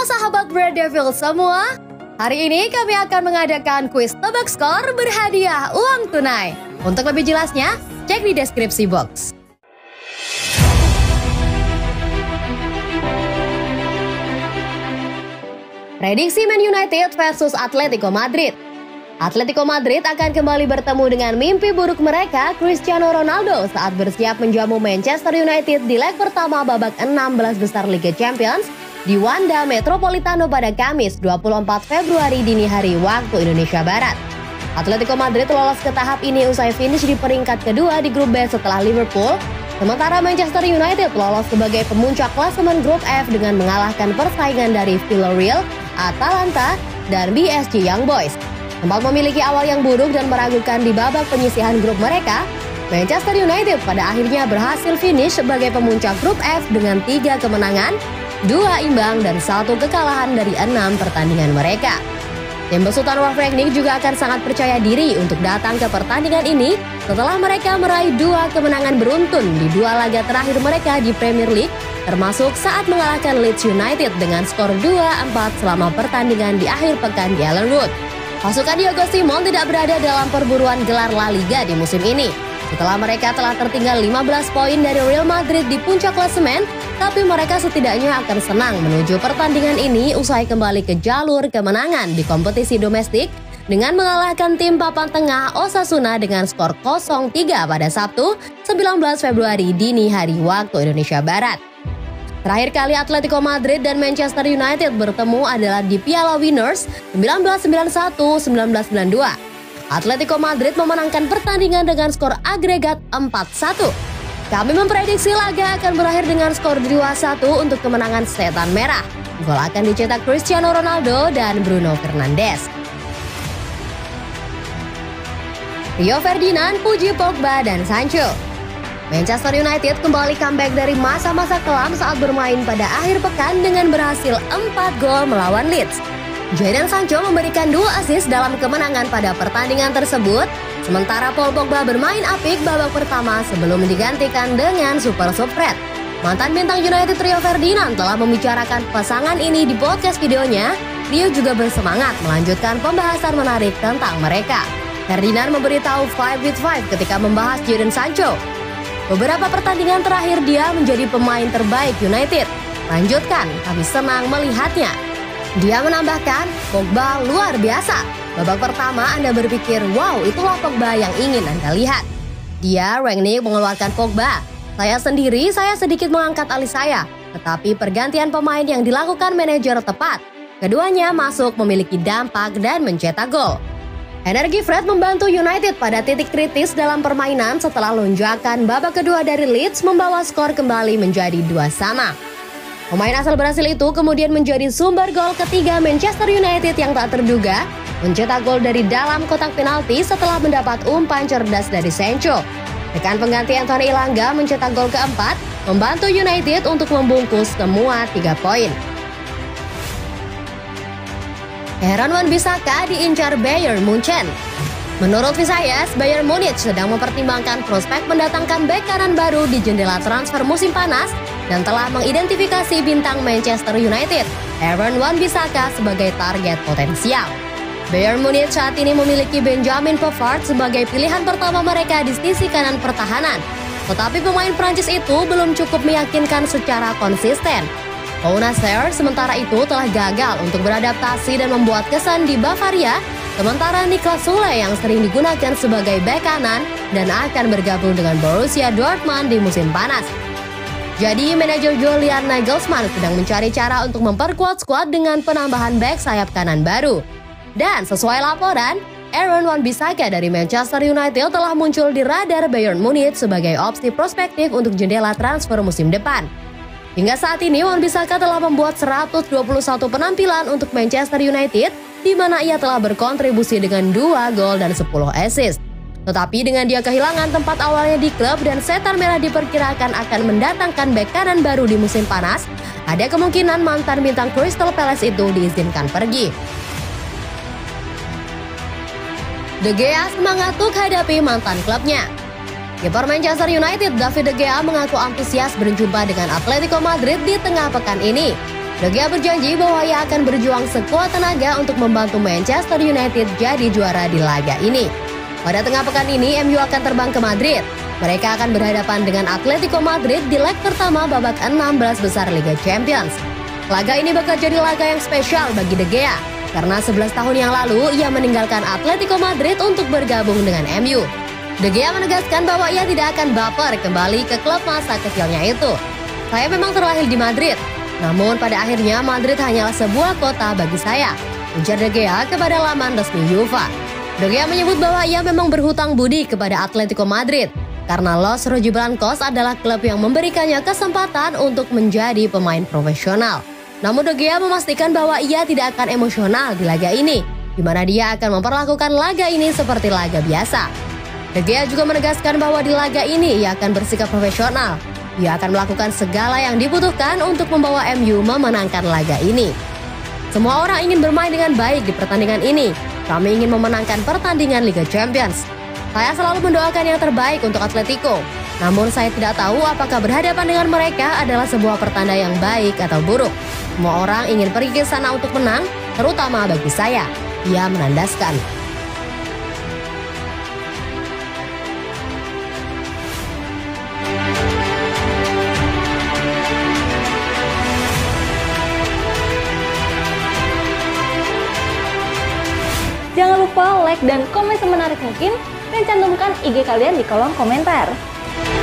Halo sahabat Red Devil semua. Hari ini kami akan mengadakan kuis tebak skor berhadiah uang tunai. Untuk lebih jelasnya, cek di deskripsi box. Prediksi Man United versus Atletico Madrid. Atletico Madrid akan kembali bertemu dengan mimpi buruk mereka, Cristiano Ronaldo, saat bersiap menjamu Manchester United di leg pertama babak 16 besar Liga Champions di Wanda Metropolitano pada Kamis 24 Februari dini hari waktu Indonesia Barat. Atletico Madrid lolos ke tahap ini usai finish di peringkat kedua di grup B setelah Liverpool, sementara Manchester United lolos sebagai pemuncak klasemen grup F dengan mengalahkan persaingan dari Villarreal, Atalanta, dan BSG Young Boys. Sempat memiliki awal yang buruk dan meragukan di babak penyisihan grup mereka, Manchester United pada akhirnya berhasil finish sebagai pemuncak grup F dengan 3 kemenangan, 2 imbang, dan 1 kekalahan dari 6 pertandingan mereka. Tim besutan Ralf Rangnick juga akan sangat percaya diri untuk datang ke pertandingan ini setelah mereka meraih 2 kemenangan beruntun di 2 laga terakhir mereka di Premier League, termasuk saat mengalahkan Leeds United dengan skor 2-4 selama pertandingan di akhir pekan di Ellen Road. Pasukan Diego Simon tidak berada dalam perburuan gelar La Liga di musim ini. Setelah mereka telah tertinggal 15 poin dari Real Madrid di puncak klasemen, tapi mereka setidaknya akan senang menuju pertandingan ini usai kembali ke jalur kemenangan di kompetisi domestik dengan mengalahkan tim papan tengah Osasuna dengan skor 0-3 pada Sabtu 19 Februari dini hari waktu Indonesia Barat. Terakhir kali Atletico Madrid dan Manchester United bertemu adalah di Piala Winners 1991-1992. Atletico Madrid memenangkan pertandingan dengan skor agregat 4-1. Kami memprediksi laga akan berakhir dengan skor 2-1 untuk kemenangan Setan Merah. Gol akan dicetak Cristiano Ronaldo dan Bruno Fernandes. Rio Ferdinand puji Pogba dan Sancho. Manchester United kembali comeback dari masa-masa kelam saat bermain pada akhir pekan dengan berhasil 4 gol melawan Leeds. Jadon Sancho memberikan 2 assist dalam kemenangan pada pertandingan tersebut, sementara Paul Pogba bermain apik babak pertama sebelum digantikan dengan super sub-red. Mantan bintang United Rio Ferdinand telah membicarakan pasangan ini di podcast videonya. Rio juga bersemangat melanjutkan pembahasan menarik tentang mereka. Ferdinand memberitahu 5 with 5 ketika membahas Jadon Sancho. Beberapa pertandingan terakhir dia menjadi pemain terbaik United. Lanjutkan, kami senang melihatnya. Dia menambahkan, Pogba luar biasa. Babak pertama Anda berpikir, wow, itulah Pogba yang ingin Anda lihat. Rangnick mengeluarkan Pogba. Saya sedikit mengangkat alis saya, tetapi pergantian pemain yang dilakukan manajer tepat. Keduanya masuk memiliki dampak dan mencetak gol. Energi Fred membantu United pada titik kritis dalam permainan setelah lonjakan babak kedua dari Leeds membawa skor kembali menjadi 2-2. Pemain asal Brasil itu kemudian menjadi sumber gol ketiga Manchester United yang tak terduga, mencetak gol dari dalam kotak penalti setelah mendapat umpan cerdas dari Sancho. Rekan pengganti Anthony Elanga mencetak gol keempat, membantu United untuk membungkus semua 3 poin. Aaron Wan-Bissaka diincar Bayern Munchen. Menurut Visayas, Bayern Munich sedang mempertimbangkan prospek mendatangkan bek kanan baru di jendela transfer musim panas dan telah mengidentifikasi bintang Manchester United, Aaron Wan-Bissaka, sebagai target potensial. Bayern Munich saat ini memiliki Benjamin Pavard sebagai pilihan pertama mereka di sisi kanan pertahanan. Tetapi pemain Prancis itu belum cukup meyakinkan secara konsisten. Pau Nasser sementara itu telah gagal untuk beradaptasi dan membuat kesan di Bavaria, sementara Niklas Süle yang sering digunakan sebagai bek kanan dan akan bergabung dengan Borussia Dortmund di musim panas. Jadi manajer Julian Nagelsmann sedang mencari cara untuk memperkuat skuad dengan penambahan bek sayap kanan baru. Dan sesuai laporan, Aaron Wan-Bissaka dari Manchester United telah muncul di radar Bayern Munich sebagai opsi prospektif untuk jendela transfer musim depan. Hingga saat ini Wan-Bissaka telah membuat 121 penampilan untuk Manchester United, di mana ia telah berkontribusi dengan 2 gol dan 10 assist. Tetapi dengan dia kehilangan tempat awalnya di klub dan Setan Merah diperkirakan akan mendatangkan bek kanan baru di musim panas, ada kemungkinan mantan bintang Crystal Palace itu diizinkan pergi. De Gea semangat untuk hadapi mantan klubnya. Kiper Manchester United David De Gea mengaku antusias berjumpa dengan Atletico Madrid di tengah pekan ini. De Gea berjanji bahwa ia akan berjuang sekuat tenaga untuk membantu Manchester United jadi juara di laga ini. Pada tengah pekan ini, MU akan terbang ke Madrid. Mereka akan berhadapan dengan Atletico Madrid di leg pertama babak 16 besar Liga Champions. Laga ini bakal jadi laga yang spesial bagi De Gea, karena 11 tahun yang lalu ia meninggalkan Atletico Madrid untuk bergabung dengan MU. De Gea menegaskan bahwa ia tidak akan baper kembali ke klub masa kecilnya itu. Saya memang terlahir di Madrid, namun pada akhirnya Madrid hanyalah sebuah kota bagi saya, ujar De Gea kepada laman resmi UEFA. De Gea menyebut bahwa ia memang berhutang budi kepada Atletico Madrid, karena Los Rojiblancos adalah klub yang memberikannya kesempatan untuk menjadi pemain profesional. Namun De Gea memastikan bahwa ia tidak akan emosional di laga ini, di mana dia akan memperlakukan laga ini seperti laga biasa. De Gea juga menegaskan bahwa di laga ini ia akan bersikap profesional. Ia akan melakukan segala yang dibutuhkan untuk membawa MU memenangkan laga ini. Semua orang ingin bermain dengan baik di pertandingan ini. Kami ingin memenangkan pertandingan Liga Champions. Saya selalu mendoakan yang terbaik untuk Atletico. Namun saya tidak tahu apakah berhadapan dengan mereka adalah sebuah pertanda yang baik atau buruk. Semua orang ingin pergi ke sana untuk menang, terutama bagi saya. Ia menandaskan. Jangan lupa like dan komen semenarik mungkin dan cantumkan IG kalian di kolom komentar.